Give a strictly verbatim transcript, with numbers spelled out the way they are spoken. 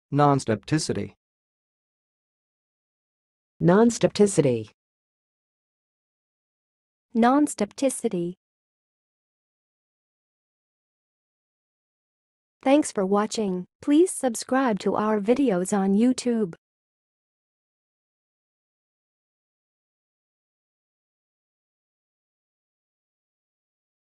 nonstipticity, nonstipticity, nonstipticity. Thanks for watching. Please subscribe to our videos on YouTube.